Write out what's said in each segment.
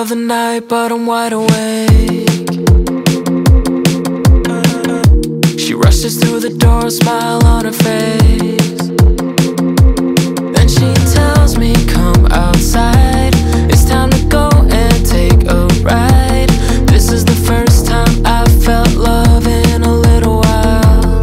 of the night, but I'm wide awake. She rushes through the door, a smile on her face. Then she tells me, come outside, it's time to go and take a ride. This is the first time I felt love in a little while.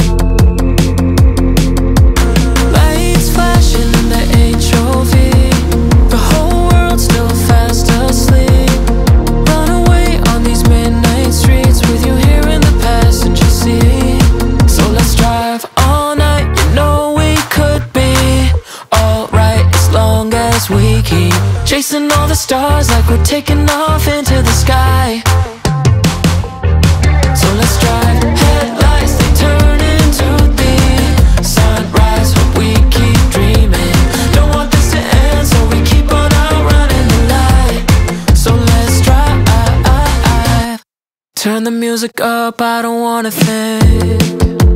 Lights flashing in the HOV, the whole world's still fast asleep. Run away on these midnight streets with you here in the passenger seat. So let's drive all night, you know we could be alright as long as we keep chasing all the stars like we're taking off into the sky. So let's drive, headlights they turn into the sunrise, but we keep dreaming. Don't want this to end, so we keep on outrunning the light. So let's drive, turn the music up, I don't wanna think.